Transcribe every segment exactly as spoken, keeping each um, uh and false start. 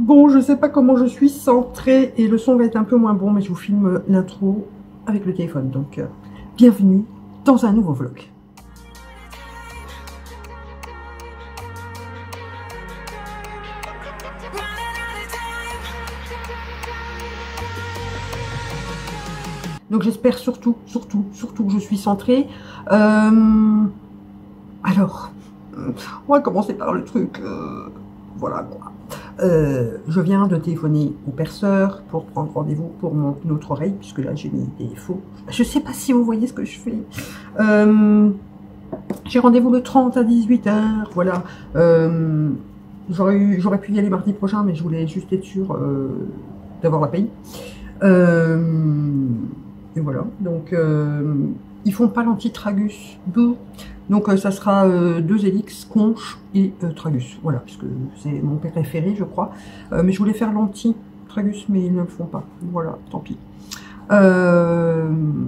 Bon, je sais pas comment je suis centrée et le son va être un peu moins bon, mais je vous filme l'intro avec le téléphone. Donc, euh, bienvenue dans un nouveau vlog. Donc, j'espère surtout, surtout, surtout que je suis centrée. Euh, alors, on va commencer par le truc. Euh, voilà quoi. Euh, je viens de téléphoner au perceur pour prendre rendez-vous pour mon autre oreille, puisque là j'ai mis des faux. Je sais pas si vous voyez ce que je fais. Euh, j'ai rendez-vous le trente à dix-huit heures, voilà. Euh, J'aurais pu y aller mardi prochain, mais je voulais juste être sûre euh, d'avoir la paye. Euh, et voilà, donc euh, ils font pas l'antitragus deux. Donc euh, ça sera euh, deux hélix, conche et euh, tragus, voilà, puisque c'est mon préféré, je crois. Euh, mais je voulais faire l'anti-tragus, mais ils ne le font pas. Voilà, tant pis. Euh,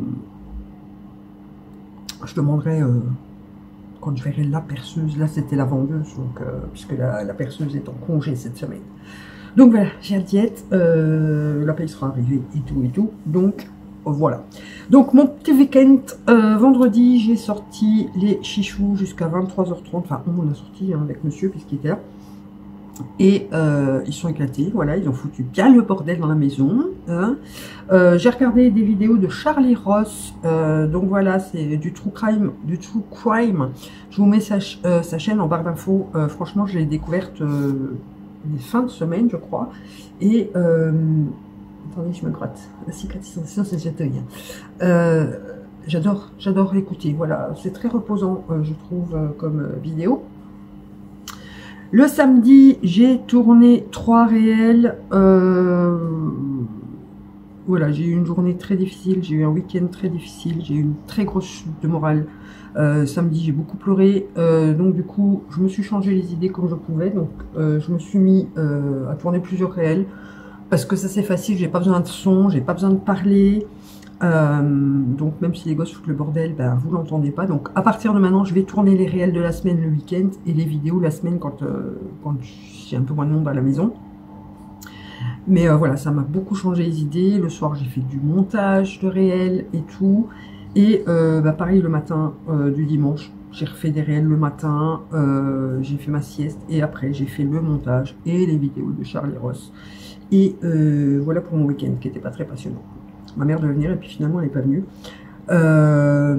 je demanderai euh, quand je verrai la perceuse. Là, c'était la vendeuse, donc euh, puisque la, la perceuse est en congé cette semaine. Donc voilà, j'ai la diète, euh, la paye sera arrivée et tout et tout. Donc voilà. Donc mon petit week-end, euh, vendredi, j'ai sorti les chichous jusqu'à vingt-trois heures trente. Enfin, on a sorti hein, avec monsieur puisqu'il était là. Et euh, ils sont éclatés, voilà, ils ont foutu bien le bordel dans la maison. Hein. Euh, j'ai regardé des vidéos de Charlie Ross, euh, donc voilà, c'est du true crime, du true crime. Je vous mets sa, euh, sa chaîne en barre d'infos. Euh, franchement, je l'ai découverte euh, les fins de semaine, je crois. Et euh, attendez, je me gratte. La cicatrisation, c'est cet œil. Euh, j'adore, j'adore écouter. Voilà, c'est très reposant, euh, je trouve, euh, comme euh, vidéo. Le samedi, j'ai tourné trois réels. Euh, voilà, j'ai eu une journée très difficile, j'ai eu un week-end très difficile, j'ai eu une très grosse chute de morale. Euh, samedi, j'ai beaucoup pleuré. Euh, donc du coup, je me suis changé les idées comme je pouvais. Donc euh, je me suis mis euh, à tourner plusieurs réels. Parce que ça c'est facile, j'ai pas besoin de son, j'ai pas besoin de parler. Euh, donc même si les gosses foutent le bordel, ben, vous l'entendez pas. Donc à partir de maintenant, je vais tourner les réels de la semaine le week-end et les vidéos la semaine quand, euh, quand j'ai un peu moins de monde à la maison. Mais euh, voilà, ça m'a beaucoup changé les idées. Le soir, j'ai fait du montage de réels et tout. Et euh, bah, pareil le matin euh, du dimanche, j'ai refait des réels le matin, euh, j'ai fait ma sieste et après j'ai fait le montage et les vidéos de Charlie Ross. Et euh, voilà pour mon week-end qui n'était pas très passionnant. Ma mère devait venir et puis finalement elle n'est pas venue. Euh,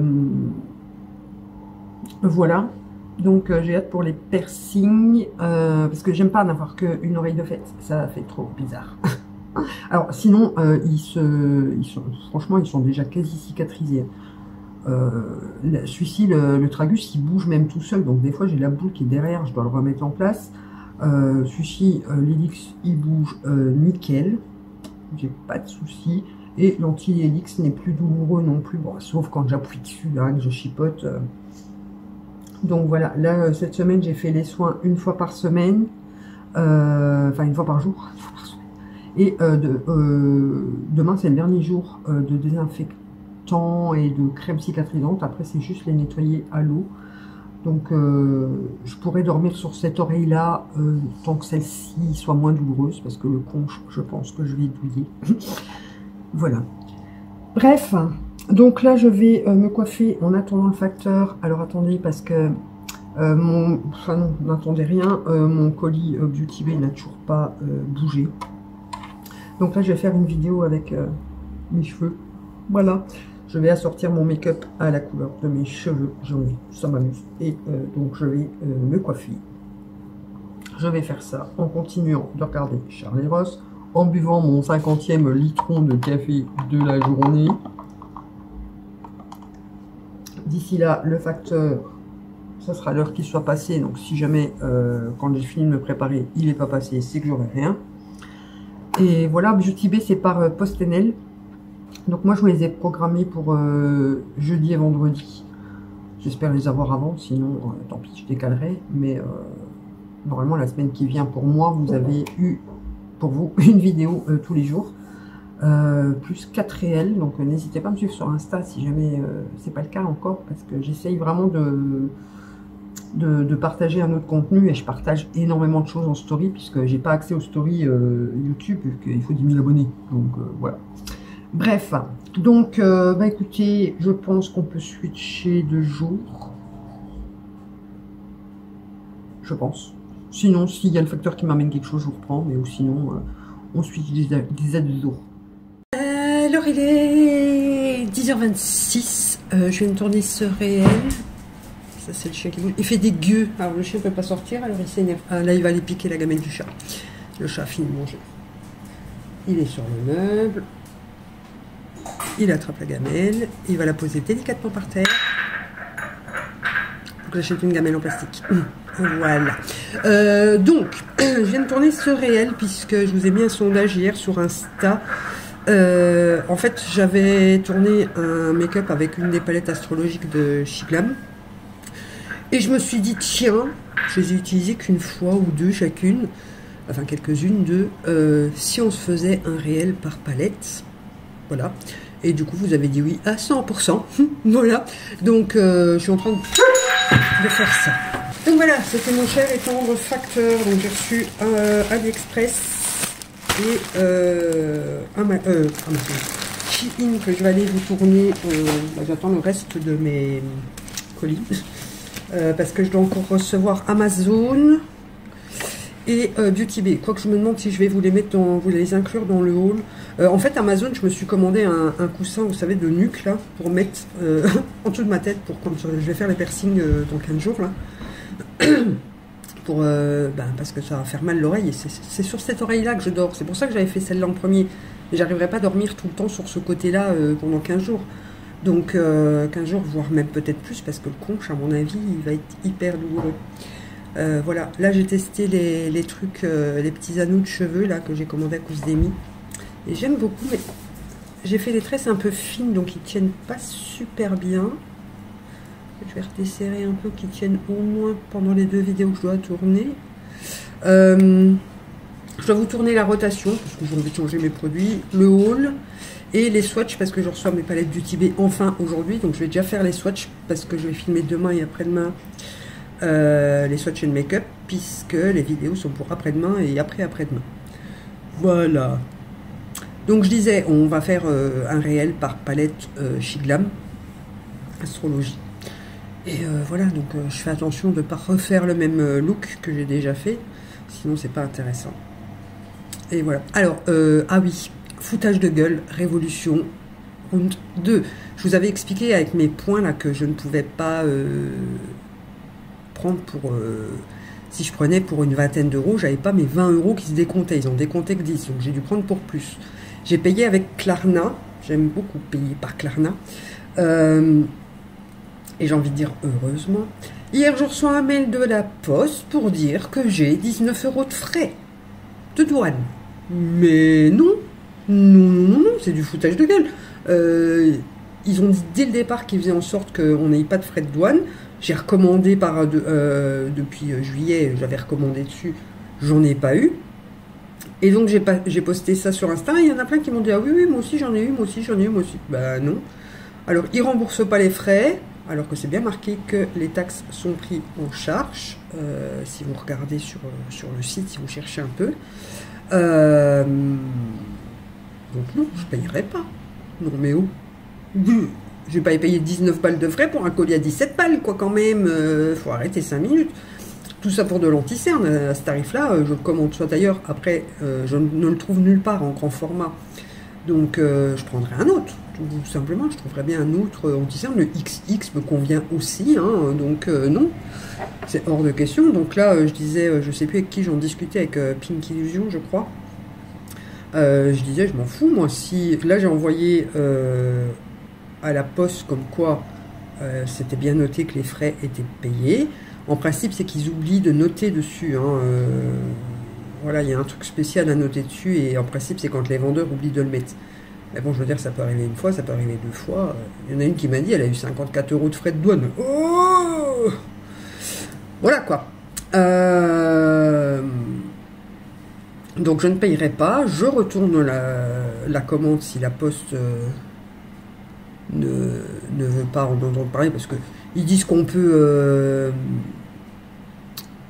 voilà. Donc euh, j'ai hâte pour les piercings. Euh, parce que j'aime pas n'avoir qu'une oreille de fête. Ça fait trop bizarre. Alors sinon, euh, ils se, ils sont, franchement, ils sont déjà quasi cicatrisés. Euh, Celui-ci, le, le tragus, il bouge même tout seul. Donc des fois j'ai la boule qui est derrière, je dois le remettre en place. Euh, Celui-ci, euh, l'hélix, il bouge euh, nickel. J'ai pas de soucis. Et l'anti-hélix n'est plus douloureux non plus, bon, sauf quand j'appuie dessus, hein, que je chipote. Euh. Donc voilà, là, cette semaine, j'ai fait les soins une fois par semaine, euh, enfin une fois par jour, une fois par semaine. Et euh, de, euh, demain, c'est le dernier jour euh, de désinfectant et de crème cicatrisante. Après, c'est juste les nettoyer à l'eau. Donc, euh, je pourrais dormir sur cette oreille-là euh, tant que celle-ci soit moins douloureuse, parce que le conche, je pense que je vais douiller. Voilà. Bref, donc là je vais euh, me coiffer en attendant le facteur. Alors attendez parce que euh, mon, enfin non, n'attendez rien, euh, mon colis euh, Beauty Bay n'a toujours pas euh, bougé. Donc là je vais faire une vidéo avec euh, mes cheveux. Voilà, je vais assortir mon make-up à la couleur de mes cheveux. J'ai envie, ça m'amuse. Et euh, donc je vais euh, me coiffer. Je vais faire ça en continuant de regarder Charlie Ross, en buvant mon cinquantième litron de café de la journée. D'ici là, le facteur, ça sera l'heure qu'il soit passé. Donc si jamais, euh, quand j'ai fini de me préparer, il n'est pas passé, c'est que j'aurai rien. Et voilà, Beauty Bay, c'est par euh, PostNL. Donc moi, je vous les ai programmés pour euh, jeudi et vendredi. J'espère les avoir avant, sinon, euh, tant pis, je décalerai. Mais euh, normalement, la semaine qui vient, pour moi, vous avez eu... pour vous une vidéo euh, tous les jours, euh, plus quatre réels, donc euh, n'hésitez pas à me suivre sur Insta si jamais euh, c'est pas le cas encore, parce que j'essaye vraiment de de, de partager un autre contenu, et je partage énormément de choses en story, puisque j'ai pas accès aux stories euh, YouTube, il faut dix mille abonnés, donc euh, voilà. Bref, donc, euh, bah écoutez, je pense qu'on peut switcher de jour. Je pense. Sinon, s'il y a le facteur qui m'amène quelque chose, je vous reprends, mais ou sinon, euh, on switch des, des aides de jour. Alors, il est dix heures vingt-six, euh, je viens de tourner ce réel. Ça, c'est le chien qui bouge. Il fait des gueux. Alors, le chien ne peut pas sortir, alors il s'énerve. Ah, là, il va aller piquer la gamelle du chat. Le chat a fini de manger. Il est sur le meuble. Il attrape la gamelle. Il va la poser délicatement par terre. Faut que j'achète une gamelle en plastique. Voilà. Euh, donc, je viens de tourner ce réel puisque je vous ai mis un sondage hier sur Insta. Euh, en fait, j'avais tourné un make-up avec une des palettes astrologiques de Shiglam. Et je me suis dit, tiens, je les ai utilisées qu'une fois ou deux chacune. Enfin, quelques-unes de euh, si on se faisait un réel par palette. Voilà. Et du coup, vous avez dit oui à cent pour cent. Voilà. Donc, euh, je suis en train de, de faire ça. Donc voilà, c'était mon cher et tendre facteur. Donc j'ai reçu un euh, AliExpress et euh, un euh, Shein que je vais aller vous tourner. Euh, bah, j'attends le reste de mes colis euh, parce que je dois encore recevoir Amazon et euh, Beauty Bay. Quoique je me demande si je vais vous les mettre dans, vous les inclure dans le haul. Euh, en fait, Amazon, je me suis commandé un, un coussin, vous savez, de nuque là, pour mettre euh, en dessous de ma tête pour quand je vais faire les piercings euh, dans quinze jours là. Pour, euh, ben, parce que ça va faire mal l'oreille et c'est sur cette oreille là que je dors. C'est pour ça que j'avais fait celle-là en premier. J'arriverai pas à dormir tout le temps sur ce côté là euh, pendant quinze jours. Donc euh, quinze jours, voire même peut-être plus, parce que le conche, à mon avis, il va être hyper douloureux. Euh, voilà, là j'ai testé les, les trucs, euh, les petits anneaux de cheveux là que j'ai commandé à Kousdemi. Et j'aime beaucoup, mais j'ai fait des tresses un peu fines, donc ils tiennent pas super bien. Je vais redesserrer un peu, qu'ils tiennent au moins pendant les deux vidéos que je dois tourner. Euh, je dois vous tourner la rotation, parce que j'ai envie de changer mes produits, le haul et les swatchs, parce que je reçois mes palettes Beauty Bay enfin aujourd'hui. Donc je vais déjà faire les swatchs, parce que je vais filmer demain et après-demain euh, les swatchs et le make-up, puisque les vidéos sont pour après-demain et après-après-demain. Voilà. Donc je disais, on va faire euh, un réel par palette euh, Shiglam, astrologie. Et euh, voilà, donc euh, je fais attention de ne pas refaire le même euh, look que j'ai déjà fait, sinon c'est pas intéressant. Et voilà. Alors, euh, ah oui, foutage de gueule, révolution, round deux. Je vous avais expliqué avec mes points là que je ne pouvais pas euh, prendre pour... Euh, si je prenais pour une vingtaine d'euros, j'avais pas mes vingt euros qui se décomptaient, ils ont décompté que dix, donc j'ai dû prendre pour plus. J'ai payé avec Klarna, j'aime beaucoup payer par Klarna. Euh, Et j'ai envie de dire heureusement. Hier, je reçois un mail de la poste pour dire que j'ai dix-neuf euros de frais de douane. Mais non, non, non, non, non, c'est du foutage de gueule. Euh, ils ont dit dès le départ qu'ils faisaient en sorte qu'on n'ait pas de frais de douane. J'ai recommandé par de, euh, depuis juillet, j'avais recommandé dessus, j'en ai pas eu. Et donc j'ai posté ça sur Insta et il y en a plein qui m'ont dit ah oui, oui, moi aussi j'en ai eu, moi aussi j'en ai eu, moi aussi. Bah non. Alors ils remboursent pas les frais. Alors que c'est bien marqué que les taxes sont prises en charge, euh, si vous regardez sur, sur le site, si vous cherchez un peu. Euh, donc non, je ne payerai pas. Non mais où? Je vais pas y payer dix-neuf balles de frais pour un colis à dix-sept balles, quoi, quand même. Euh, faut arrêter cinq minutes. Tout ça pour de l'anti-cerne. À ce tarif-là, je le commande soit d'ailleurs. Après, euh, je ne le trouve nulle part en grand format. Donc, euh, je prendrai un autre. Tout simplement, je trouverais bien un autre anti-cerne. Le X X me convient aussi, hein, donc euh, non, c'est hors de question. Donc là, euh, je disais, euh, je sais plus avec qui j'en discutais, avec euh, Pink Illusion, je crois. Euh, je disais, je m'en fous, moi, si... Là, j'ai envoyé euh, à la poste comme quoi euh, c'était bien noté que les frais étaient payés. En principe, c'est qu'ils oublient de noter dessus. Hein, euh, voilà, il y a un truc spécial à noter dessus, et en principe, c'est quand les vendeurs oublient de le mettre. Mais bon, je veux dire, ça peut arriver une fois, ça peut arriver deux fois. Il y en a une qui m'a dit, elle a eu cinquante-quatre euros de frais de douane. Oh, voilà quoi. Euh... Donc je ne payerai pas. Je retourne la, la commande si la poste euh, ne, ne veut pas en entendre parler, parce que ils disent qu'on peut... Euh,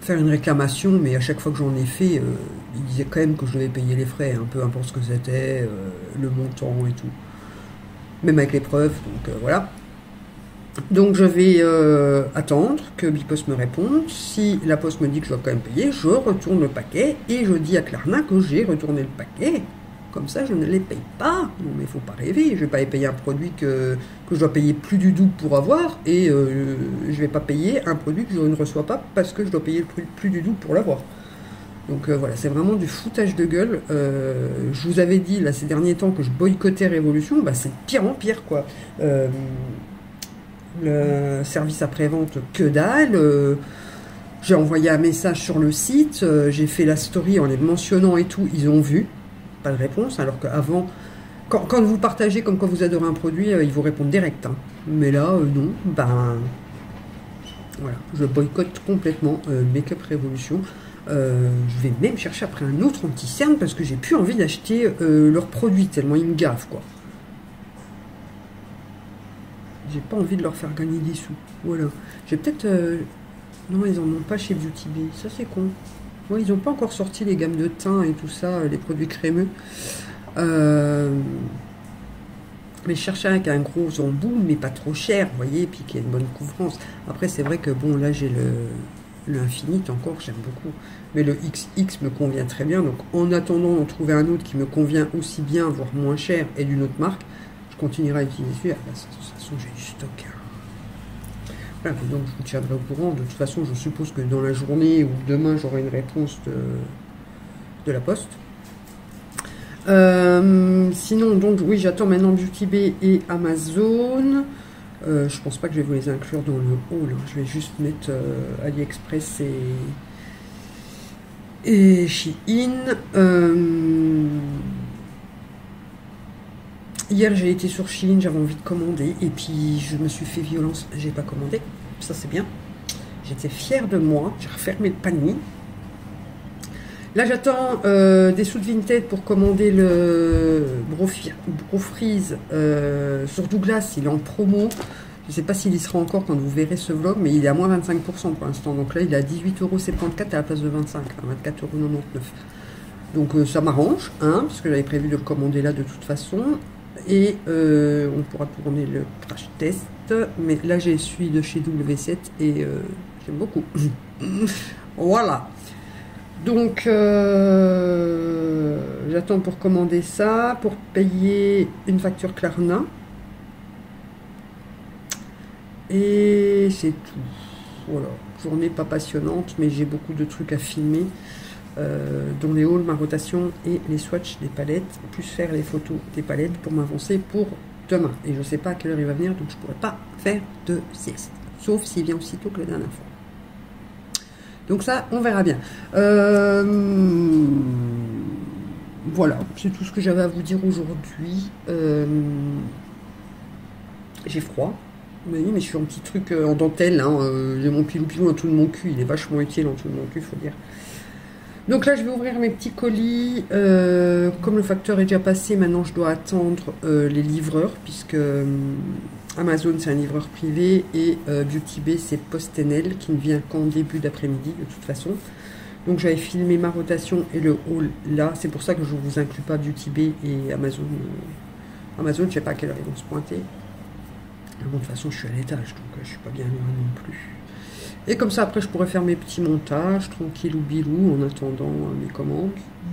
faire une réclamation, mais à chaque fois que j'en ai fait, euh, il disait quand même que je devais payer les frais, hein, peu importe ce que c'était, euh, le montant et tout. Même avec les preuves, donc euh, voilà. Donc je vais euh, attendre que Bipost me réponde. Si la poste me dit que je dois quand même payer, je retourne le paquet et je dis à Klarna que j'ai retourné le paquet. Comme ça, je ne les paye pas. Non, mais il ne faut pas rêver. Je ne vais pas payer un produit que, que je dois payer plus du double pour avoir. Et euh, je ne vais pas payer un produit que je ne reçois pas parce que je dois payer plus, plus du double pour l'avoir. Donc euh, voilà, c'est vraiment du foutage de gueule. Euh, je vous avais dit, là, ces derniers temps, que je boycottais Révolution. Bah, c'est de pire en pire, quoi. Euh, le service après-vente, que dalle. Euh, j'ai envoyé un message sur le site. Euh, j'ai fait la story en les mentionnant et tout. Ils ont vu. Pas de réponse, alors qu'avant, quand, quand vous partagez comme quand vous adorez un produit, euh, ils vous répondent direct. Hein. Mais là, euh, non, ben voilà, je boycotte complètement euh, Make-up Révolution. Euh, je vais même chercher après un autre anti-cerne parce que j'ai plus envie d'acheter euh, leurs produits tellement ils me gaffent, quoi. J'ai pas envie de leur faire gagner des sous. Voilà. J'ai peut-être. Euh... Non, ils en ont pas chez Beauty Bay. Ça, c'est con. Ouais, ils n'ont pas encore sorti les gammes de teint et tout ça, les produits crémeux. Euh... Mais je cherchais avec un gros embout, mais pas trop cher, vous voyez, puis qui a une bonne couvrance. Après, c'est vrai que bon, là, j'ai le, le Infinite encore, j'aime beaucoup. Mais le X X me convient très bien. Donc, en attendant d'en trouver un autre qui me convient aussi bien, voire moins cher, et d'une autre marque, je continuerai à utiliser celui-là. De toute façon, j'ai du stock. Voilà, donc, je vous tiendrai au courant. De toute façon, je suppose que dans la journée ou demain, j'aurai une réponse de, de la poste. Euh, sinon, donc, oui, j'attends maintenant Beauty Bay et Amazon. Euh, je pense pas que je vais vous les inclure dans le haul. Hein. Je vais juste mettre euh, AliExpress et, et Shein. Euh, hier, j'ai été sur Shein, j'avais envie de commander. Et puis, je me suis fait violence. J'ai pas commandé. Ça, c'est bien. J'étais fière de moi. J'ai refermé le panier. Là, j'attends euh, des sous de Vinted pour commander le Bro Freeze euh, sur Douglas. Il est en promo. Je ne sais pas s'il y sera encore quand vous verrez ce vlog, mais il est à moins vingt-cinq pour cent pour l'instant. Donc là, il est à dix-huit euros soixante-quatorze à la place de vingt-cinq, à vingt-quatre euros quatre-vingt-dix-neuf. Donc euh, ça m'arrange, hein, parce que j'avais prévu de le commander là de toute façon. Et euh, on pourra tourner le crash test. Mais là, j'ai celui de chez W sept et euh, j'aime beaucoup. Voilà. Donc, euh, j'attends pour commander ça, pour payer une facture Klarna. Et c'est tout. Voilà, journée pas passionnante, mais j'ai beaucoup de trucs à filmer, euh, dont les hauls, ma rotation et les swatchs des palettes, plus faire les photos des palettes pour m'avancer pour demain. Et je ne sais pas à quelle heure il va venir, donc je ne pourrai pas faire de sieste. Sauf s'il vient aussitôt que la dernière fois. Donc ça, on verra bien. Euh, voilà, c'est tout ce que j'avais à vous dire aujourd'hui. Euh, j'ai froid. Oui, mais je suis en petit truc en dentelle. Hein. Euh, j'ai mon pilou-pilou en dessous de mon cul. Il est vachement utile en dessous de mon cul, il faut dire. Donc là, je vais ouvrir mes petits colis. Euh, comme le facteur est déjà passé, maintenant, je dois attendre euh, les livreurs, puisque euh, Amazon, c'est un livreur privé, et euh, Beauty Bay, c'est PostNL, qui ne vient qu'en début d'après-midi, de toute façon. Donc, j'avais filmé ma rotation et le haul là. C'est pour ça que je ne vous inclus pas Beauty Bay et Amazon. Amazon, je ne sais pas à quelle heure ils vont se pointer. Bon, de toute façon, je suis à l'étage, donc je ne suis pas bien loin non plus. Et comme ça, après, je pourrais faire mes petits montages, tranquille ou bilou, en attendant mes commandes.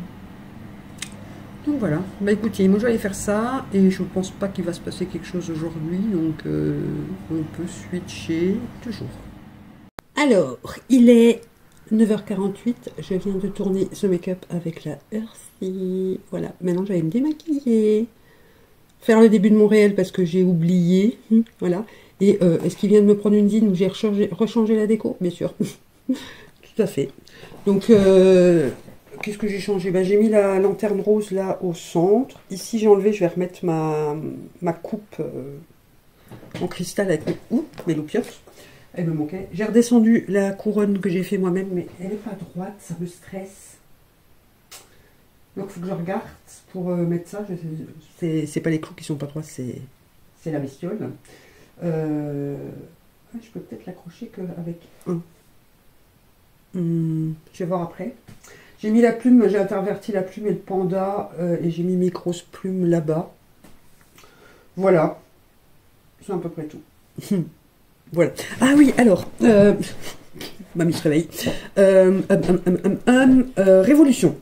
Donc voilà. Bah écoutez, moi je vais aller faire ça, et je ne pense pas qu'il va se passer quelque chose aujourd'hui, donc euh, on peut switcher toujours. Alors, il est neuf heures quarante-huit, je viens de tourner ce make-up avec la Earthy. Voilà, maintenant j'allais me démaquiller. Faire le début de mon réel parce que j'ai oublié. Voilà. Et euh, est-ce qu'il vient de me prendre une zine où j'ai rechangé, rechangé la déco? Bien sûr. Tout à fait. Donc, euh, qu'est-ce que j'ai changé? Ben, j'ai mis la lanterne rose là au centre. Ici, j'ai enlevé, je vais remettre ma, ma coupe euh, en cristal avec mes, ouh, mes loupiottes. Elle me manquait. J'ai redescendu la couronne que j'ai fait moi-même, mais elle n'est pas droite, ça me stresse. Donc, il faut que je regarde pour euh, mettre ça. C'est pas les clous qui sont pas droits, c'est la bestiole. Euh, je peux peut-être l'accrocher qu'avec un. Hum, je vais voir après. J'ai mis la plume, j'ai interverti la plume et le panda euh, et j'ai mis mes grosses plumes là-bas. Voilà. C'est à peu près tout. Voilà. Ah oui, alors, euh, mamie se réveille. Euh, hum, hum, hum, hum, hum, euh, révolution.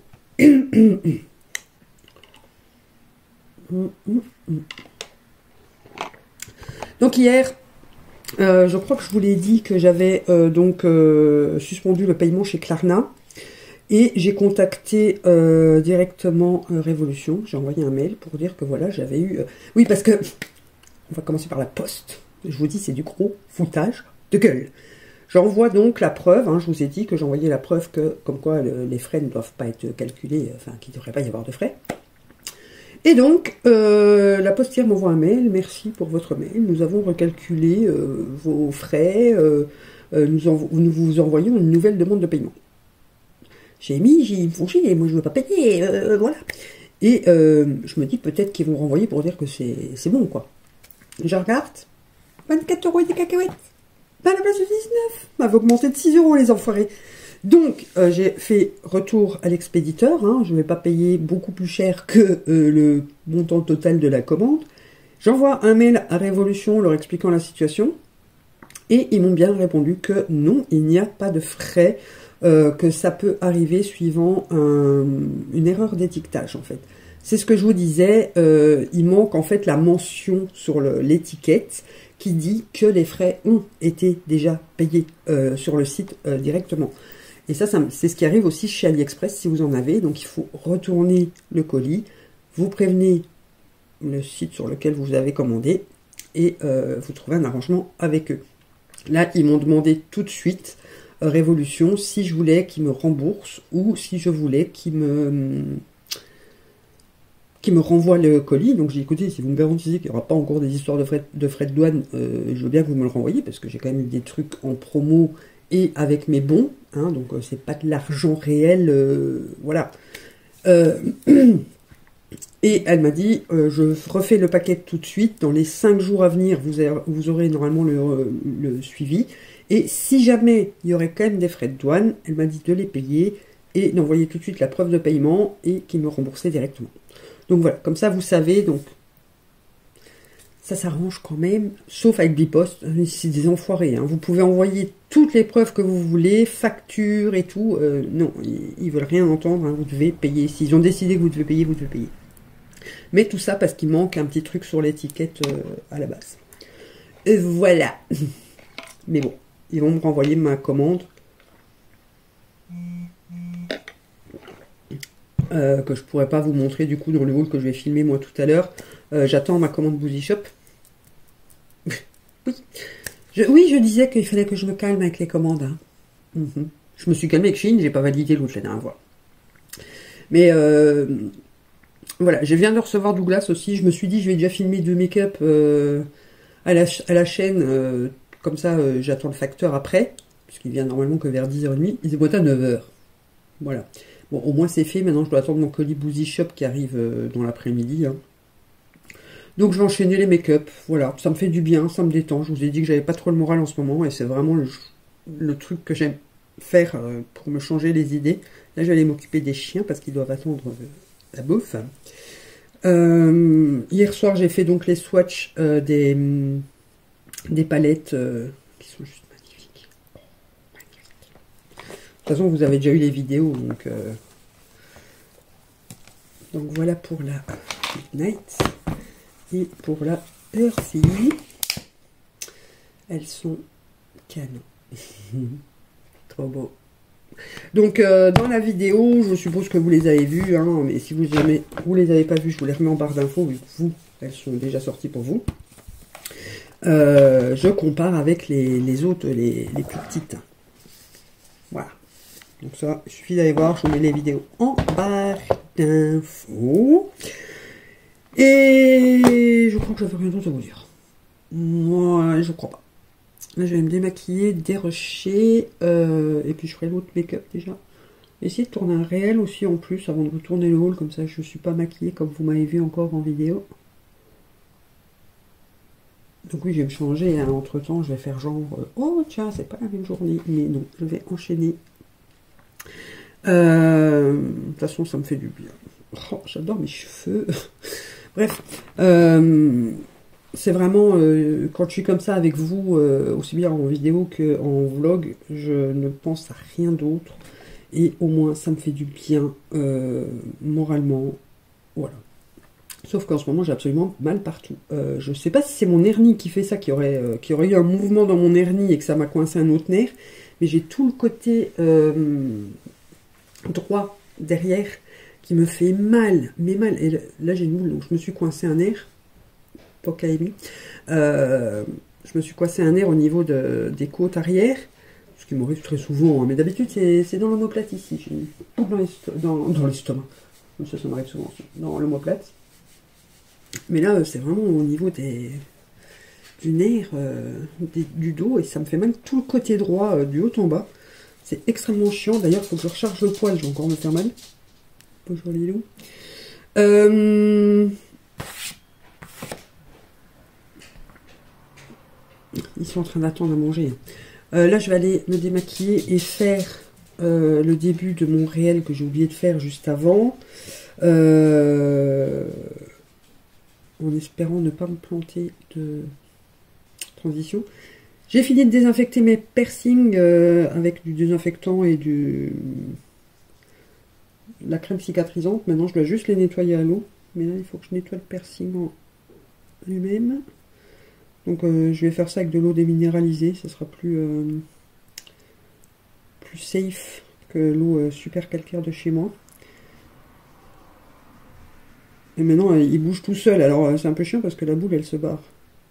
Donc hier, euh, je crois que je vous l'ai dit que j'avais euh, donc euh, suspendu le paiement chez Klarna. Et j'ai contacté euh, directement euh, Révolution. J'ai envoyé un mail pour dire que voilà, j'avais eu... Euh... Oui, parce que... On va commencer par la poste. Je vous dis, c'est du gros foutage de gueule. J'envoie donc la preuve. Hein, je vous ai dit que j'envoyais la preuve que, comme quoi, le, les frais ne doivent pas être calculés. Enfin, qu'il ne devrait pas y avoir de frais. Et donc, euh, la postière m'envoie un mail. Merci pour votre mail. Nous avons recalculé euh, vos frais. Euh, euh, nous, nous vous envoyons une nouvelle demande de paiement. J'ai mis, j'ai fourché, moi je ne veux pas payer, euh, voilà. Et euh, je me dis peut-être qu'ils vont renvoyer pour dire que c'est bon, quoi. Je regarde, vingt-quatre euros et des cacahuètes, pas à la place de dix-neuf, m'avait augmenté de six euros les enfoirés. Donc, euh, j'ai fait retour à l'expéditeur, hein, je ne vais pas payer beaucoup plus cher que euh, le montant total de la commande. J'envoie un mail à Révolution leur expliquant la situation, et ils m'ont bien répondu que non, il n'y a pas de frais. Euh, que ça peut arriver suivant un, une erreur d'étiquetage en fait. C'est ce que je vous disais, euh, il manque en fait la mention sur l'étiquette qui dit que les frais ont été déjà payés euh, sur le site euh, directement. Et ça, ça c'est ce qui arrive aussi chez AliExpress si vous en avez. Donc il faut retourner le colis, vous prévenez le site sur lequel vous avez commandé et euh, vous trouvez un arrangement avec eux. Là, ils m'ont demandé tout de suite Révolution, si je voulais qu'ils me remboursent ou si je voulais qu'ils me qu'ils me renvoient le colis. Donc j'ai dit, écoutez, si vous me garantissez qu'il n'y aura pas encore des histoires de frais de, frais de douane, euh, je veux bien que vous me le renvoyiez parce que j'ai quand même eu des trucs en promo et avec mes bons, hein, donc euh, c'est pas de l'argent réel, euh, voilà. Euh, et elle m'a dit, euh, je refais le paquet tout de suite, dans les cinq jours à venir, vous, avez, vous aurez normalement le, le suivi. Et si jamais il y aurait quand même des frais de douane, elle m'a dit de les payer et d'envoyer tout de suite la preuve de paiement et qu'ils me remboursaient directement. Donc voilà, comme ça vous savez, donc ça s'arrange quand même, sauf avec Bipost, c'est des enfoirés. Hein. Vous pouvez envoyer toutes les preuves que vous voulez, factures et tout. Euh, non, ils, ils veulent rien entendre, hein, vous devez payer. S'ils ont décidé que vous devez payer, vous devez payer. Mais tout ça parce qu'il manque un petit truc sur l'étiquette euh, à la base. Et voilà. Mais bon. Ils vont me renvoyer ma commande euh, que je pourrais pas vous montrer du coup dans le haul que je vais filmer moi tout à l'heure. Euh, J'attends ma commande Boozy Shop. oui. Je, oui, je disais qu'il fallait que je me calme avec les commandes. Hein. Mm-hmm. Je me suis calmé avec Chine, j'ai pas validé l'autre la dernière fois. Mais euh, voilà, je viens de recevoir Douglas aussi. Je me suis dit, je vais déjà filmer deux make-up euh, à, la, à la chaîne. Euh, Comme ça, euh, j'attends le facteur après, puisqu'il vient normalement que vers dix heures trente. Il se boite à neuf heures. Voilà. Bon, au moins c'est fait. Maintenant, je dois attendre mon colis Boozy Shop qui arrive euh, dans l'après-midi. Hein. Donc, je vais enchaîner les make-up. Voilà. Ça me fait du bien, ça me détend. Je vous ai dit que j'avais pas trop le moral en ce moment. Et c'est vraiment le, le truc que j'aime faire euh, pour me changer les idées. Là, j'allais m'occuper des chiens parce qu'ils doivent attendre euh, la bouffe. Euh, hier soir, j'ai fait donc les swatchs euh, des... des palettes euh, qui sont juste magnifiques. magnifiques. De toute façon, vous avez déjà eu les vidéos, donc euh, donc voilà pour la Midnight et pour la Earthy. Elles sont canon. Trop beau. Donc euh, dans la vidéo, je suppose que vous les avez vues, hein, mais si vous jamais vous les avez pas vues, je vous les remets en barre d'infos vu que vous, elles sont déjà sorties pour vous. Euh, je compare avec les, les autres, les, les plus petites. Voilà. Donc ça, il suffit d'aller voir, je vous mets les vidéos en barre d'infos. Et je crois que j'avais rien d'autre à vous dire. Moi, je crois pas. Là, je vais me démaquiller, dérocher, euh, et puis je ferai l'autre make-up déjà. Essayez de tourner un réel aussi en plus avant de retourner le haul, comme ça je ne suis pas maquillée comme vous m'avez vu encore en vidéo. Donc oui, je vais me changer, hein. Entre temps je vais faire genre, euh, oh tiens, c'est pas la même journée, mais non, je vais enchaîner Euh, de toute façon, ça me fait du bien. Oh, j'adore mes cheveux. Bref, euh, c'est vraiment, euh, quand je suis comme ça avec vous, euh, aussi bien en vidéo qu'en vlog, je ne pense à rien d'autre. Et au moins, ça me fait du bien euh, moralement. Voilà. Sauf qu'en ce moment, j'ai absolument mal partout. Euh, je ne sais pas si c'est mon hernie qui fait ça, qui aurait, euh, qui aurait eu un mouvement dans mon hernie et que ça m'a coincé un autre nerf. Mais j'ai tout le côté euh, droit derrière qui me fait mal, mais mal. Et là, j'ai une boule, donc je me suis coincé un nerf. Pas euh, je me suis coincé un nerf au niveau de, des côtes arrière. Ce qui m'arrive très souvent, hein. Mais d'habitude, c'est dans l'omoplate ici. J'ai une boule dans l'estomac. Comme ça, ça m'arrive souvent aussi. Dans l'omoplate. Mais là, c'est vraiment au niveau des, du nerf, euh, des, du dos, et ça me fait mal tout le côté droit, euh, du haut en bas. C'est extrêmement chiant. D'ailleurs, il faut que je recharge le poil, je vais encore me faire mal. Bonjour les loups. Euh... Ils sont en train d'attendre à manger. Euh, là, je vais aller me démaquiller et faire euh, le début de mon réel que j'ai oublié de faire juste avant. Euh... En espérant ne pas me planter de transition. J'ai fini de désinfecter mes piercings euh, avec du désinfectant et du la crème cicatrisante. Maintenant, je dois juste les nettoyer à l'eau. Mais là, il faut que je nettoie le piercing en lui-même. Donc, euh, je vais faire ça avec de l'eau déminéralisée. Ça sera plus, euh, plus safe que l'eau euh, super calcaire de chez moi. Et maintenant, il bouge tout seul. Alors, c'est un peu chiant parce que la boule, elle se barre.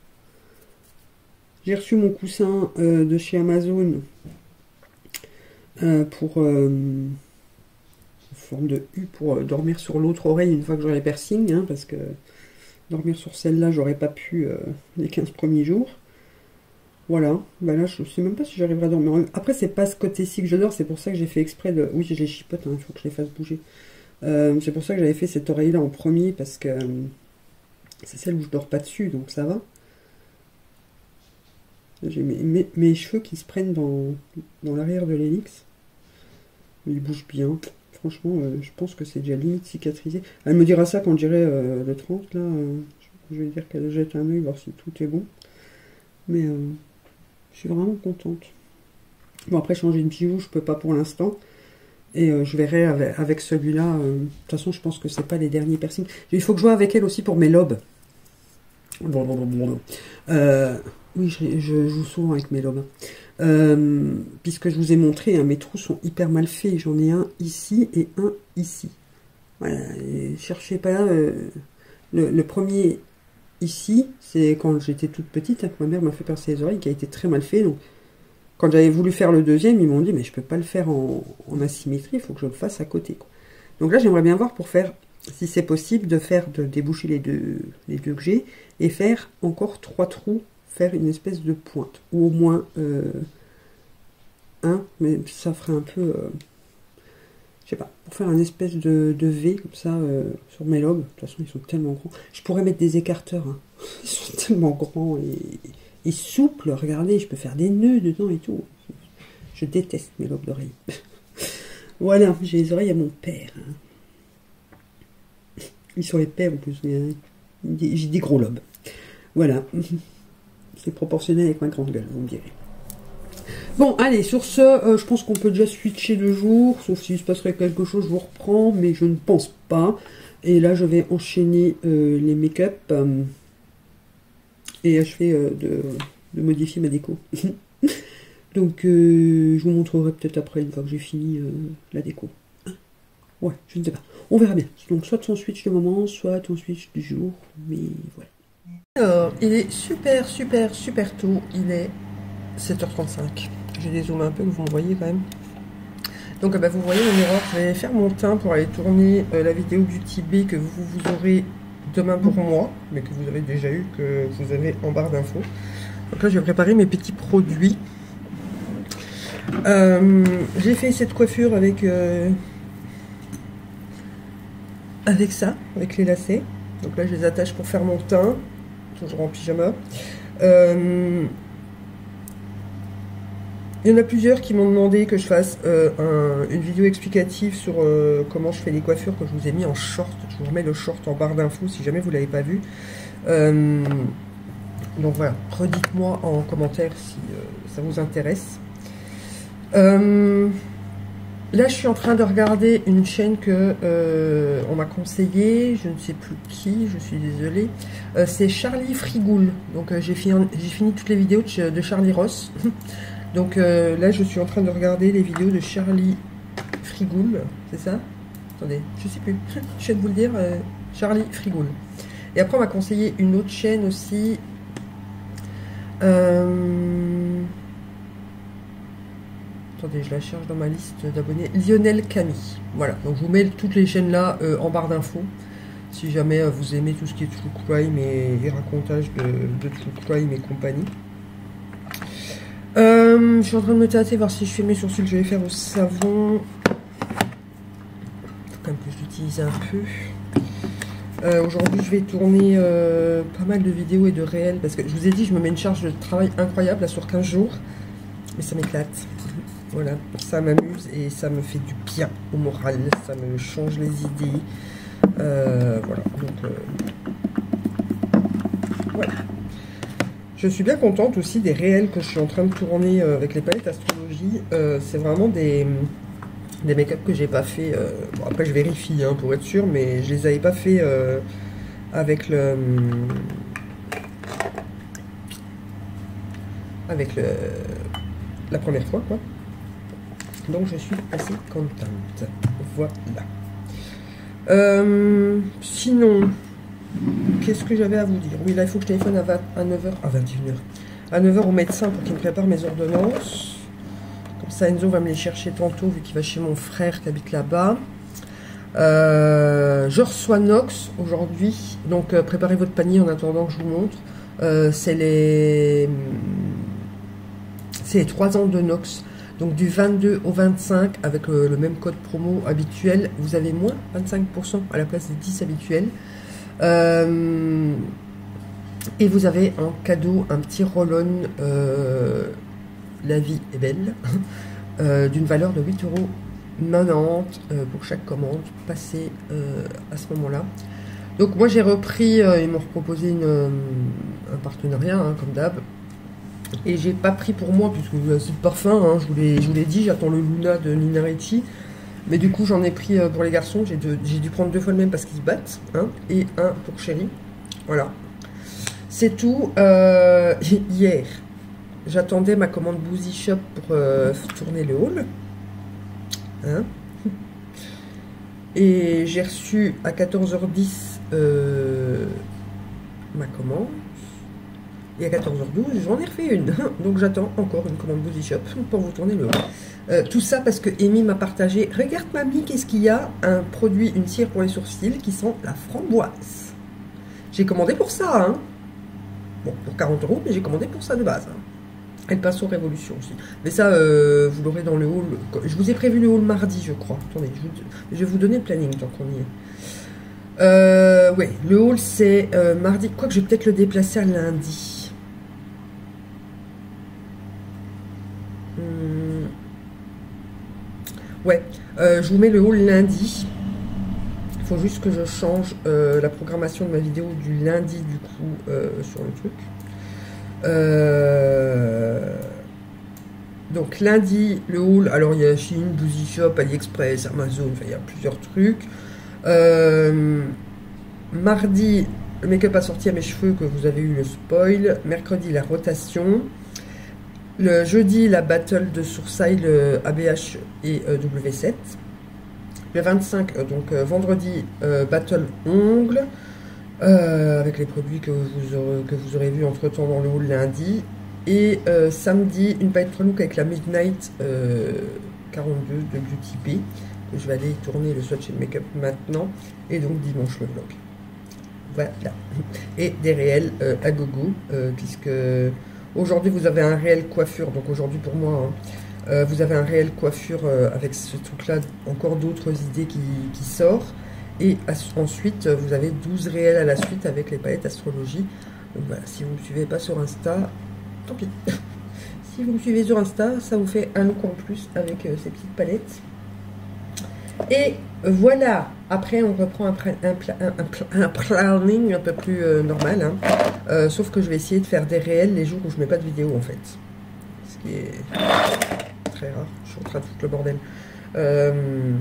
J'ai reçu mon coussin euh, de chez Amazon euh, pour euh, en forme de U pour euh, dormir sur l'autre oreille une fois que j'aurai les piercings, hein, parce que dormir sur celle-là, j'aurais pas pu euh, les quinze premiers jours. Voilà. Ben là, je sais même pas si j'arriverai à dormir. Après, c'est pas ce côté-ci que je dors, c'est pour ça que j'ai fait exprès de... Oui, je les chipote, il hein, faut que je les fasse bouger. Euh, c'est pour ça que j'avais fait cette oreille là en premier, parce que euh, c'est celle où je dors pas dessus, donc ça va. J'ai mes, mes, mes cheveux qui se prennent dans, dans l'arrière de l'hélix. Ils bougent bien. Franchement, euh, je pense que c'est déjà limite cicatrisé. Elle me dira ça quand je dirai euh, le trente, là. Euh, je vais dire qu'elle jette un œil, voir si tout est bon. Mais euh, je suis vraiment contente. Bon, après, changer une bijou, je peux pas pour l'instant. Et euh, je verrai avec, avec celui-là. Euh, de toute façon, je pense que c'est pas les derniers piercings. Il faut que je joue avec elle aussi pour mes lobes. Bon, bon, bon, bon. Euh, oui, je, je joue souvent avec mes lobes. Euh, puisque je vous ai montré, hein, mes trous sont hyper mal faits. J'en ai un ici et un ici. Voilà. Et cherchez pas là. Euh, le, le premier ici, c'est quand j'étais toute petite, hein, que ma mère m'a fait percer les oreilles, qui a été très mal fait. Donc, quand j'avais voulu faire le deuxième, ils m'ont dit, mais je peux pas le faire en, en asymétrie, il faut que je le fasse à côté, quoi. Donc là, j'aimerais bien voir pour faire, si c'est possible, de faire, de déboucher les deux, les deux que j'ai, et faire encore trois trous, faire une espèce de pointe, ou au moins euh, un, mais ça ferait un peu, euh, je sais pas, pour faire une espèce de, de V, comme ça, euh, sur mes lobes. De toute façon, ils sont tellement grands. Je pourrais mettre des écarteurs, hein. Ils sont tellement grands et... et souple, regardez, je peux faire des nœuds dedans et tout. Je déteste mes lobes d'oreilles. Voilà, j'ai les oreilles à mon père. Hein. Ils sont épais en plus. J'ai des gros lobes. Voilà. C'est proportionnel avec ma grande gueule, vous me direz. Bon, allez, sur ce, euh, je pense qu'on peut déjà switcher de jour. Sauf s'il se passerait quelque chose, je vous reprends. Mais je ne pense pas. Et là, je vais enchaîner euh, les make-up. Euh, et achever euh, de, de modifier ma déco. Donc, euh, je vous montrerai peut-être après, une fois que j'ai fini euh, la déco. Hein, ouais, je ne sais pas. On verra bien. Donc, soit on switch le moment, soit on switch du jour. Mais voilà. Alors, il est super, super, super tôt. Il est sept heures trente-cinq. J'ai dézoomé un peu, que vous me voyez quand même. Donc, bah, vous voyez mon erreur. Je vais faire mon teint pour aller tourner euh, la vidéo du Tibet que vous, vous aurez demain pour moi, mais que vous avez déjà eu, que vous avez en barre d'infos. Donc là, je vais préparer mes petits produits. Euh, j'ai fait cette coiffure avec euh, avec ça, avec les lacets. Donc là, je les attache pour faire mon teint, toujours en pyjama. Euh, Il y en a plusieurs qui m'ont demandé que je fasse euh, un, une vidéo explicative sur euh, comment je fais les coiffures, que je vous ai mis en short. Je vous remets le short en barre d'infos si jamais vous ne l'avez pas vu. Euh, donc voilà, redites-moi en commentaire si euh, ça vous intéresse. Euh, là, je suis en train de regarder une chaîne que euh, on m'a conseillé, je ne sais plus qui, je suis désolée. Euh, C'est Charlie Frigoul. Donc euh, j'ai fini, j'ai fini toutes les vidéos de, de Charlie Ross. Donc euh, là, je suis en train de regarder les vidéos de Charlie Frigoul, c'est ça? Attendez, je sais plus. Je viens de vous le dire, euh, Charlie Frigoul. Et après, on m'a conseillé une autre chaîne aussi. Euh... Attendez, je la cherche dans ma liste d'abonnés. Lionel Camille. Voilà, donc je vous mets toutes les chaînes là euh, en barre d'infos. Si jamais euh, vous aimez tout ce qui est True Crime et, et racontage de, de True Crime et compagnie. Euh, je suis en train de me tâter, voir si je fais mes sourcils. Je vais les faire au savon. Il faut quand même que je l'utilise un peu. Euh, Aujourd'hui, je vais tourner euh, pas mal de vidéos et de réels. Parce que je vous ai dit, je me mets une charge de travail incroyable là sur quinze jours. Mais ça m'éclate. Voilà, ça m'amuse et ça me fait du bien au moral. Ça me change les idées. Euh, voilà, donc... Euh, voilà. Je suis bien contente aussi des réels que je suis en train de tourner euh, avec les palettes astrologie. Euh, c'est vraiment des, des make-up que j'ai pas fait. Euh, bon, après, je vérifie hein, pour être sûr, mais je les avais pas fait euh, avec le avec le la première fois, quoi. Donc, je suis assez contente. Voilà. Euh, sinon. Qu'est-ce que j'avais à vous dire? Oui, là, il faut que je téléphone à, à neuf heures, à vingt et une heures. À neuf heures au médecin pour qu'il me prépare mes ordonnances. Comme ça, Enzo va me les chercher tantôt, vu qu'il va chez mon frère qui habite là-bas. Euh, je reçois Nox aujourd'hui. Donc, euh, préparez votre panier en attendant que je vous montre. Euh, c'est les... C'est les trois ans de Nox. Donc, du vingt-deux au vingt-cinq, avec euh, le même code promo habituel, vous avez moins vingt-cinq pour cent à la place des dix habituels. Euh, et vous avez en cadeau un petit roll-on euh, La vie est belle euh, d'une valeur de huit euros quatre-vingt-dix euh, pour chaque commande passée euh, à ce moment-là. Donc moi j'ai repris, euh, ils m'ont proposé une, euh, un partenariat hein, comme d'hab. Et j'ai pas pris pour moi puisque c'est de parfum, hein, je vous l'ai dit, j'attends le Luna de Nina Ricci. Mais du coup, j'en ai pris pour les garçons. J'ai dû prendre deux fois le même parce qu'ils se battent. Hein, et un pour Chéri. Voilà. C'est tout. Euh, hier, j'attendais ma commande Boozy Shop pour euh, tourner le haul. Hein, et j'ai reçu à quatorze heures dix euh, ma commande. Et à quatorze heures douze, j'en ai refait une. Donc j'attends encore une commande Boozy Shop pour vous tourner le haul. Euh, tout ça parce que Amy m'a partagé. Regarde mamie, qu'est-ce qu'il y a? Un produit, une cire pour les sourcils qui sent la framboise. J'ai commandé pour ça, hein. Bon, pour quarante euros, mais j'ai commandé pour ça de base. Hein. Elle passe aux révolutions aussi. Mais ça, euh, vous l'aurez dans le haul. Je vous ai prévu le haul mardi, je crois. Attendez, je, vous, je vais vous donner le planning tant qu'on y est. Euh, ouais, le haul c'est euh, mardi. Quoique je vais peut-être le déplacer à lundi. Ouais, euh, je vous mets le haul lundi. Il faut juste que je change euh, la programmation de ma vidéo du lundi, du coup, euh, sur le truc. Euh... Donc, lundi, le haul. Alors, il y a Shein, Boozy Shop, AliExpress, Amazon, enfin, il y a plusieurs trucs. Euh... Mardi, le make-up assorti à mes cheveux, que vous avez eu le spoil. Mercredi, la rotation. Le jeudi, la battle de sourcils A B H et euh, W sept. Le vingt-cinq, euh, donc euh, vendredi, euh, battle ongles. Euh, avec les produits que vous aurez, que vous aurez vu entre temps dans le haul lundi. Et euh, samedi, une palette look avec la Midnight euh, quarante-deux de Beauty P. Je vais aller y tourner le swatch et le make-up maintenant. Et donc dimanche, le vlog. Voilà. Et des réels euh, à gogo, euh, puisque... Aujourd'hui, vous avez un réel coiffure, donc aujourd'hui pour moi, hein, euh, vous avez un réel coiffure euh, avec ce truc-là, encore d'autres idées qui, qui sortent. Et ensuite, vous avez douze réels à la suite avec les palettes astrologie. Donc voilà, si vous ne me suivez pas sur Insta, tant pis. Si vous me suivez sur Insta, ça vous fait un look en plus avec euh, ces petites palettes. Et voilà, après on reprend un, un, un, un planning un peu plus euh, normal, hein. euh, sauf que je vais essayer de faire des réels les jours où je mets pas de vidéo en fait. Ce qui est très rare, je suis en train de foutre le bordel. Euh...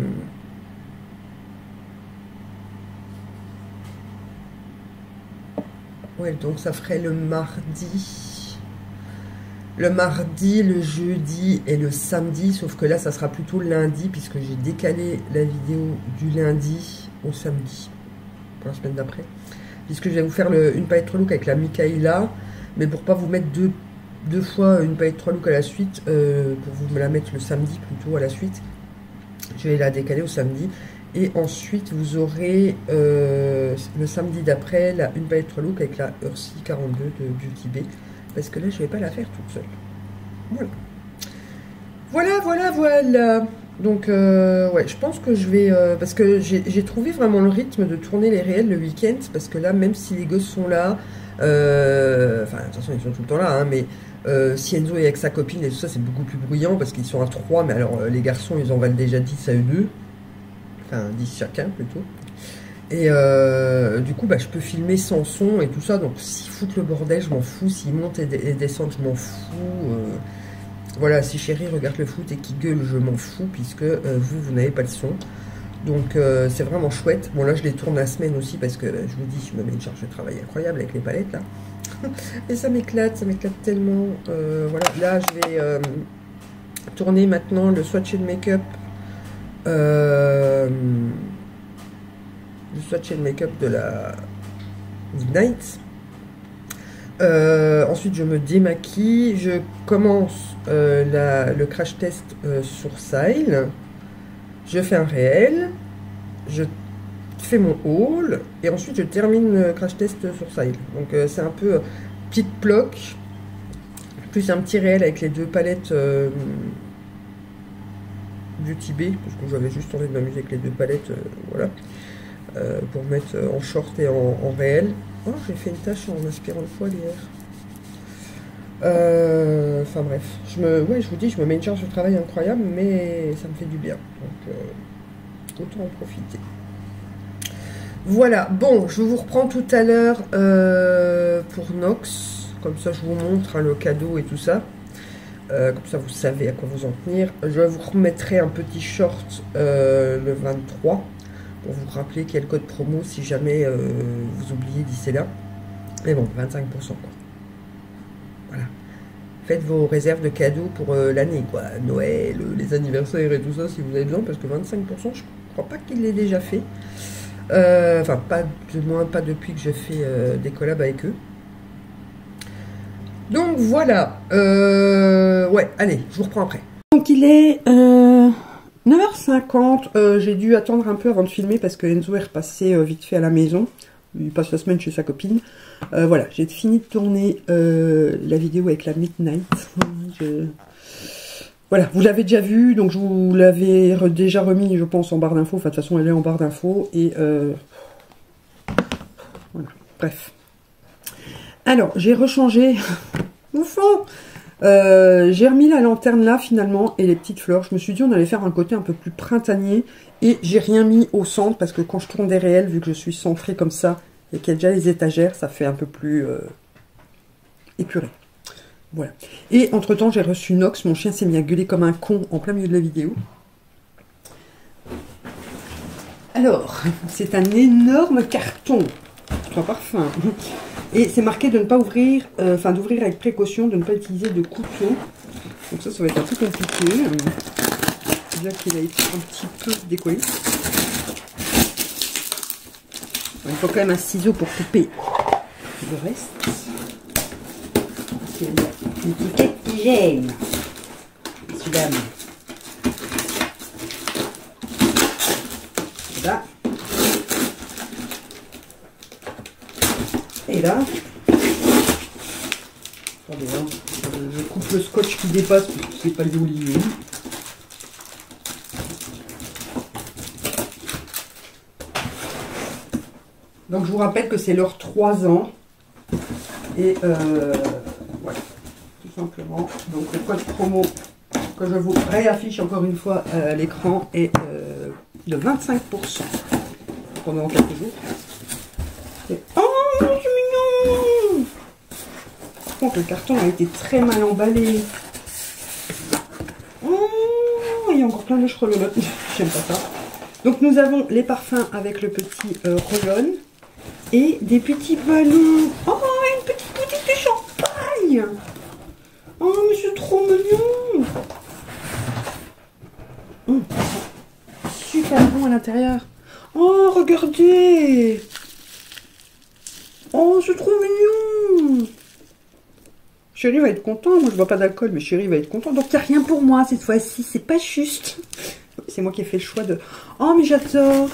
Ouais, donc ça ferait le mardi. Le mardi, le jeudi et le samedi, sauf que là, ça sera plutôt le lundi, puisque j'ai décalé la vidéo du lundi au samedi, pour la semaine d'après. Puisque je vais vous faire le, une palette trois looks avec la Mikaela, mais pour pas vous mettre deux, deux fois une palette trois looks à la suite, euh, pour vous me la mettre le samedi plutôt à la suite, je vais la décaler au samedi. Et ensuite, vous aurez euh, le samedi d'après une palette trois looks avec la Earthy quarante-deux de Beauty Bay. Parce que là, je ne vais pas la faire toute seule. Voilà. Voilà, voilà, voilà. Donc, euh, ouais, je pense que je vais... Euh, parce que j'ai trouvé vraiment le rythme de tourner les réels le week-end. Parce que là, même si les gosses sont là... Euh, enfin, de toute façon, ils sont tout le temps là. Hein, mais euh, si Enzo est avec sa copine et tout ça, c'est beaucoup plus bruyant. Parce qu'ils sont à trois. Mais alors, les garçons, ils en valent déjà dix à eux deux. Enfin, dix chacun, plutôt. Et euh, du coup, bah, je peux filmer sans son et tout ça. Donc, s'ils foutent le bordel, je m'en fous. S'ils montent et, et descendent, je m'en fous. Euh, voilà, si chérie regarde le foot et qu'il gueule, je m'en fous. Puisque euh, vous, vous n'avez pas le son. Donc, euh, c'est vraiment chouette. Bon, là, je les tourne la semaine aussi. Parce que, je vous dis, je me mets une charge de travail incroyable avec les palettes, là. Et ça m'éclate, ça m'éclate tellement. Euh, voilà, là, je vais euh, tourner maintenant le swatch and make-up. Euh... le swatch and make-up de la Midnight. Euh, ensuite, je me démaquille. Je commence euh, la, le crash test euh, sur Style. Je fais un réel. Je fais mon haul. Et ensuite, je termine le crash test sur Style. Donc, euh, c'est un peu euh, petite bloc. Plus un petit réel avec les deux palettes euh, Beauty Bay. Parce que j'avais juste envie de m'amuser avec les deux palettes. Euh, voilà. Euh, pour mettre en short et en, en réel. Oh, j'ai fait une tâche en aspirant le poil hier. Euh, enfin bref, je me, ouais, je vous dis, je me mets une charge de travail incroyable, mais ça me fait du bien. Donc, euh, autant en profiter. Voilà, bon, je vous reprends tout à l'heure euh, pour Nox. Comme ça, je vous montre hein, le cadeau et tout ça. Euh, comme ça, vous savez à quoi vous en tenir. Je vous remettrai un petit short euh, le vingt-trois. Pour vous rappeler qu'il y a le code promo si jamais euh, vous oubliez d'ici là. Mais bon, vingt-cinq pour cent quoi. Voilà. Faites vos réserves de cadeaux pour euh, l'année, quoi. Noël, les anniversaires et tout ça, si vous avez besoin, parce que vingt-cinq pour cent, je crois pas qu'il l'ait déjà fait. Euh, enfin, pas du moins pas depuis que j'ai fait euh, des collabs avec eux. Donc voilà. Euh, ouais, allez, je vous reprends après. Donc il est... Euh... neuf heures cinquante, euh, j'ai dû attendre un peu avant de filmer parce que Enzo est repassé euh, vite fait à la maison. Il passe la semaine chez sa copine. Euh, voilà, j'ai fini de tourner euh, la vidéo avec la Midnight. Je... Voilà, vous l'avez déjà vu, donc je vous l'avais re déjà remis, je pense, en barre d'infos. Enfin, de toute façon, elle est en barre d'infos. Et euh... voilà, bref. Alors, j'ai rechangé. Au fond Euh, j'ai remis la lanterne là finalement et les petites fleurs. Je me suis dit on allait faire un côté un peu plus printanier et j'ai rien mis au centre parce que quand je tourne des réels, vu que je suis centrée comme ça et qu'il y a déjà les étagères, ça fait un peu plus euh, épuré. Voilà. Et entre temps j'ai reçu Nox, mon chien s'est mis à gueuler comme un con en plein milieu de la vidéo. Alors, c'est un énorme carton. Trois parfums. Et c'est marqué de ne pas ouvrir, euh, enfin d'ouvrir avec précaution, de ne pas utiliser de couteau. Donc ça, ça va être un peu compliqué. Déjà qu'il a été un petit peu décollé. Il faut quand même un ciseau pour couper le reste. C'est une étiquette hygiène. Mesdames. Là. Et là, attendez, hein, je coupe le scotch qui dépasse parce que c'est pas le olivier. Donc je vous rappelle que c'est leur trois ans. Et euh, voilà, tout simplement. Donc le code promo que je vous réaffiche encore une fois à l'écran est euh, de vingt-cinq pour cent pendant quelques jours. Et... oh, c'est mignon! Par contre, le carton a été très mal emballé. Oh, il y a encore plein de cherelottes. J'aime pas ça. Donc nous avons les parfums avec le petit euh, roll-on et des petits ballons. Oh, une petite bouteille de champagne. Oh, mais c'est trop mignon. Mmh. Super bon à l'intérieur. Oh, regardez. Oh, c'est trop mignon. Chérie va être content. Moi, je bois pas d'alcool, mais Chérie va être content. Donc, il n'y a rien pour moi cette fois-ci. C'est pas juste. C'est moi qui ai fait le choix de... oh, mais j'adore.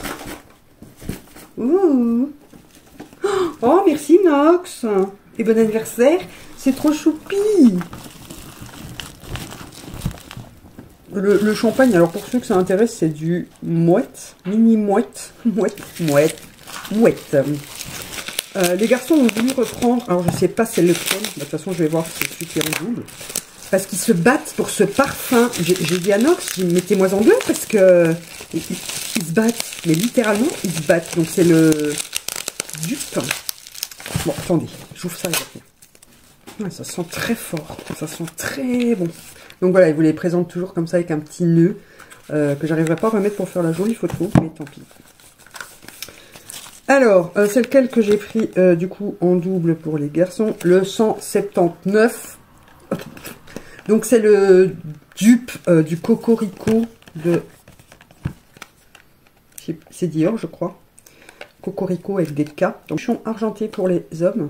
Ouh. Oh, merci Nox. Et bon anniversaire. C'est trop choupi. Le, le champagne, alors pour ceux que ça intéresse, c'est du mouette. Mini mouette. Mouette. Mouette. Mouette. Euh, les garçons ont voulu reprendre... alors, je sais pas c'est lequel. De toute façon, je vais voir si c'est celui qui est en double. Parce qu'ils se battent pour ce parfum. J'ai dit à Nox, mettez-moi en deux parce que ils, ils se battent. Mais littéralement, ils se battent. Donc c'est le dupe. Bon, attendez, j'ouvre ça. Ouais, ça sent très fort. Ça sent très bon. Donc voilà, ils vous les présentent toujours comme ça avec un petit nœud euh, que j'arriverai pas à remettre pour faire la jolie photo. Mais tant pis. Alors, euh, c'est lequel que j'ai pris euh, du coup en double pour les garçons. Le cent soixante-dix-neuf. Donc c'est le dupe euh, du Cocorico de... c'est Dior, je crois. Cocorico avec des K. Donc ils sont argentés pour les hommes.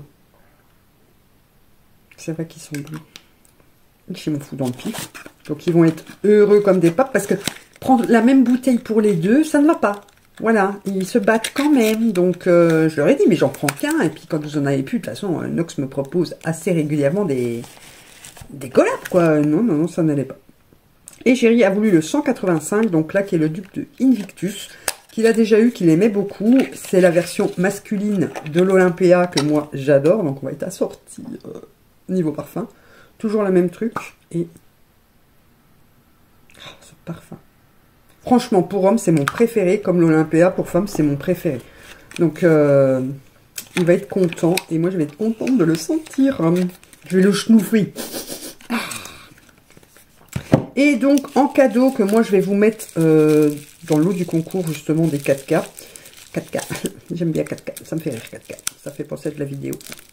C'est vrai qu'ils sont bleus. J'ai mon fou dans le pif. Donc ils vont être heureux comme des papes parce que prendre la même bouteille pour les deux, ça ne va pas. Voilà, ils se battent quand même. Donc euh, je leur ai dit, mais j'en prends qu'un. Et puis quand vous en avez plus, de toute façon, Nox me propose assez régulièrement des... des collabs, quoi. Non, non, non, ça n'allait pas. Et Chérie a voulu le cent quatre-vingt-cinq, donc là, qui est le dupe de Invictus, qu'il a déjà eu, qu'il aimait beaucoup. C'est la version masculine de l'Olympia que moi, j'adore. Donc, on va être assorti euh, niveau parfum. Toujours le même truc. Et... oh, ce parfum. Franchement, pour homme, c'est mon préféré. Comme l'Olympia, pour femme, c'est mon préféré. Donc, euh, il va être content. Et moi, je vais être contente de le sentir. Je vais le schnouffer. Et donc, en cadeau, que moi, je vais vous mettre euh, dans le lot du concours, justement, des quatre K. quatre K. J'aime bien quatre K. Ça me fait rire, quatre K. Ça fait penser de la vidéo.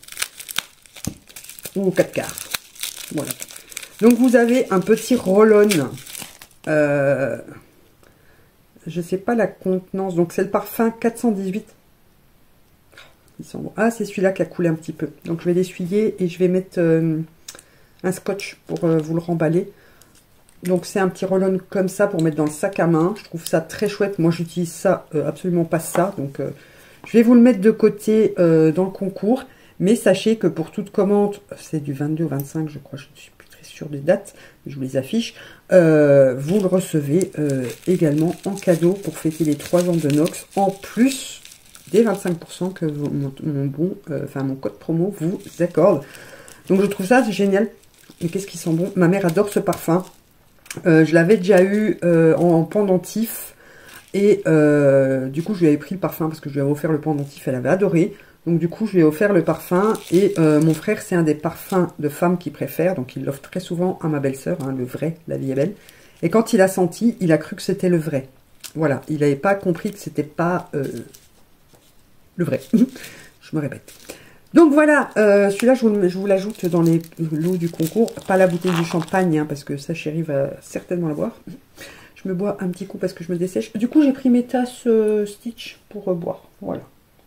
Ou quatre K. Voilà. Donc, vous avez un petit roll-on. Euh, je ne sais pas la contenance. Donc, c'est le parfum quatre cent dix-huit. Ils sont bons. Ah, c'est celui-là qui a coulé un petit peu. Donc, je vais l'essuyer et je vais mettre euh, un scotch pour euh, vous le remballer. Donc, c'est un petit roll-on comme ça pour mettre dans le sac à main. Je trouve ça très chouette. Moi, j'utilise ça, euh, absolument pas ça. Donc, euh, je vais vous le mettre de côté euh, dans le concours. Mais sachez que pour toute commande, c'est du vingt-deux au vingt-cinq, je crois. Je ne suis plus très sûre des dates. Je vous les affiche. Euh, vous le recevez euh, également en cadeau pour fêter les trois ans de Nox. En plus des vingt-cinq pour cent que vous, mon, mon bon, euh, enfin mon code promo vous accorde. Donc, je trouve ça génial. Et qu'est-ce qui sent bon? Ma mère adore ce parfum. Euh, je l'avais déjà eu euh, en, en pendentif et euh, du coup je lui avais pris le parfum parce que je lui avais offert le pendentif, elle avait adoré. Donc du coup je lui ai offert le parfum et euh, mon frère c'est un des parfums de femme qu'il préfère, donc il l'offre très souvent à ma belle-sœur, hein, le vrai, la vie est belle. Et quand il a senti, il a cru que c'était le vrai. Voilà, il n'avait pas compris que c'était pas euh, le vrai. Je me répète. Donc voilà, euh, celui-là, je vous, je vous l'ajoute dans les lots du concours. Pas la bouteille du champagne, hein, parce que ça, Chérie va certainement la boire. Je me bois un petit coup parce que je me dessèche. Du coup, j'ai pris mes tasses euh, Stitch pour euh, boire. Voilà.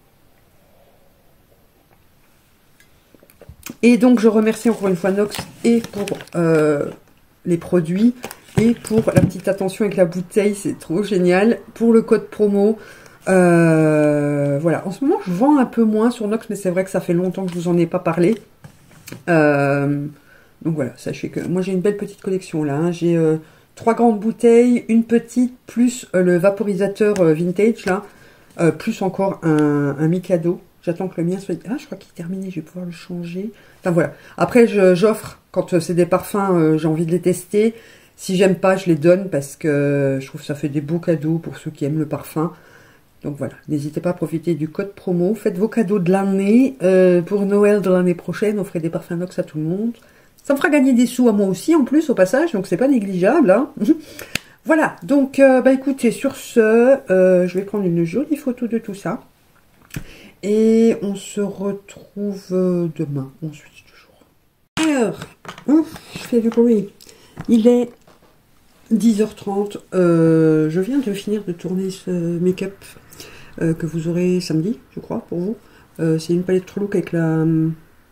Et donc, je remercie encore une fois Nox et pour euh, les produits et pour la petite attention avec la bouteille. C'est trop génial. Pour le code promo... Euh, voilà, en ce moment je vends un peu moins sur Nox, mais c'est vrai que ça fait longtemps que je vous en ai pas parlé. Euh, donc voilà, sachez que moi j'ai une belle petite collection là. Hein. J'ai euh, trois grandes bouteilles, une petite, plus euh, le vaporisateur euh, vintage là, euh, plus encore un, un Mikado. J'attends que le mien soit... Ah, je crois qu'il est terminé, je vais pouvoir le changer. Enfin, voilà. Après, j'offre, quand c'est des parfums, euh, j'ai envie de les tester. Si j'aime pas, je les donne parce que je trouve que ça fait des beaux cadeaux pour ceux qui aiment le parfum. Donc voilà, n'hésitez pas à profiter du code promo. Faites vos cadeaux de l'année. Euh, pour Noël de l'année prochaine, offrez des parfums Nox à tout le monde. Ça me fera gagner des sous à moi aussi, en plus, au passage. Donc c'est pas négligeable, hein. Voilà, donc, euh, bah écoutez, sur ce, euh, je vais prendre une jolie photo de tout ça. Et on se retrouve demain. On switch toujours. Alors, oh, je fais du bruit. Il est dix heures trente. Euh, je viens de finir de tourner ce make-up euh, que vous aurez samedi, je crois, pour vous. Euh, C'est une palette True Look avec la um,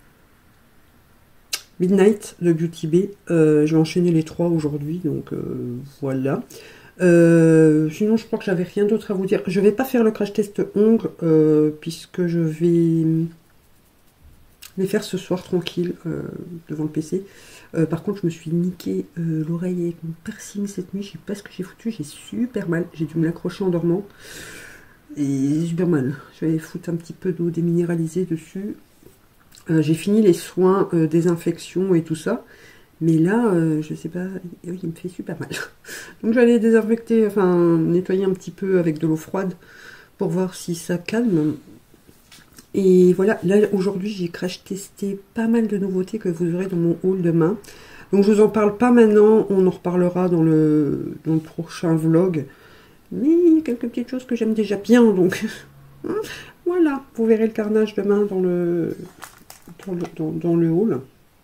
Midnight de Beauty Bay. Euh, je vais enchaîner les trois aujourd'hui, donc euh, voilà. Euh, sinon, je crois que j'avais rien d'autre à vous dire. Je vais pas faire le crash test ongles euh, puisque je vais les faire ce soir tranquille euh, devant le P C. Euh, par contre, je me suis niqué euh, l'oreille avec mon piercing cette nuit. Je sais pas ce que j'ai foutu. J'ai super mal. J'ai dû me l'accrocher en dormant. Et super mal. Je vais foutre un petit peu d'eau déminéralisée dessus. Euh, j'ai fini les soins euh, désinfection et tout ça. Mais là, euh, je sais pas, oui, il me fait super mal. Donc j'allais désinfecter, enfin nettoyer un petit peu avec de l'eau froide pour voir si ça calme. Et voilà, là aujourd'hui j'ai crash testé pas mal de nouveautés que vous aurez dans mon haul demain. Donc je vous en parle pas maintenant, on en reparlera dans le, dans le prochain vlog. Mais il y a quelques petites choses que j'aime déjà bien, donc voilà, vous verrez le carnage demain dans le, dans le, dans, dans le haul.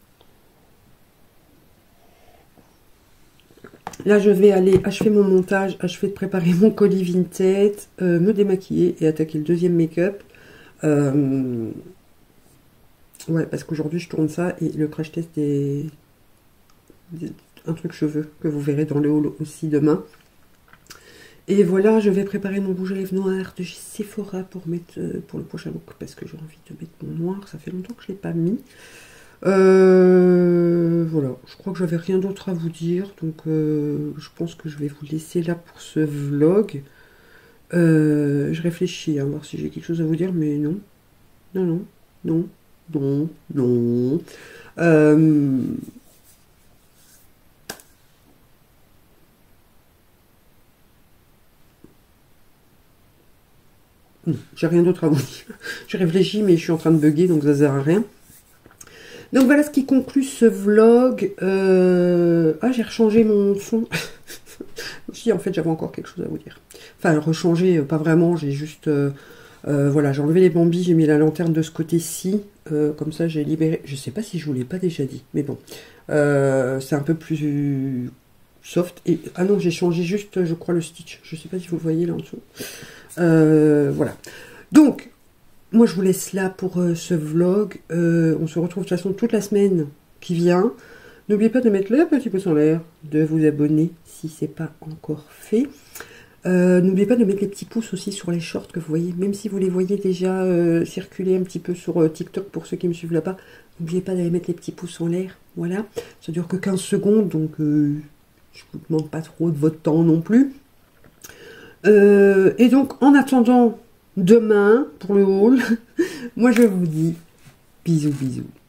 Là, je vais aller achever mon montage, achever de préparer mon colis Vinted, euh, me démaquiller et attaquer le deuxième make-up. Euh... Ouais, parce qu'aujourd'hui, je tourne ça et le crash test est un truc cheveux que vous verrez dans le haul aussi demain. Et voilà, je vais préparer mon rouge à lèvres noir de chez Sephora pour, mettre, euh, pour le prochain look parce que j'ai envie de mettre mon noir. Ça fait longtemps que je ne l'ai pas mis. Euh, voilà, je crois que j'avais rien d'autre à vous dire, donc euh, je pense que je vais vous laisser là pour ce vlog. Euh, je réfléchis à voir si j'ai quelque chose à vous dire, mais non, non, non, non, non, non. Euh, j'ai rien d'autre à vous dire. Je réfléchis, mais je suis en train de bugger, donc ça sert à rien. Donc voilà ce qui conclut ce vlog. Euh... Ah, j'ai rechangé mon fond. Si, en fait, j'avais encore quelque chose à vous dire. Enfin, rechanger, pas vraiment, j'ai juste... Euh, euh, voilà, j'ai enlevé les bambis, j'ai mis la lanterne de ce côté-ci. Euh, comme ça, j'ai libéré... Je sais pas si je vous l'ai pas déjà dit, mais bon. Euh, c'est un peu plus soft. Et... Ah non, j'ai changé juste, je crois, le stitch. Je sais pas si vous le voyez là en dessous. Euh, voilà. Donc... Moi, je vous laisse là pour euh, ce vlog. Euh, on se retrouve de toute façon toute la semaine qui vient. N'oubliez pas de mettre le petit pouce en l'air, de vous abonner si ce n'est pas encore fait. Euh, N'oubliez pas de mettre les petits pouces aussi sur les shorts que vous voyez. Même si vous les voyez déjà euh, circuler un petit peu sur euh, TikTok pour ceux qui me suivent là-bas. N'oubliez pas d'aller mettre les petits pouces en l'air. Voilà. Ça dure que quinze secondes, donc euh, je ne vous demande pas trop de votre temps non plus. Euh, et donc, en attendant... Demain, pour le haul, moi je vous dis bisous bisous.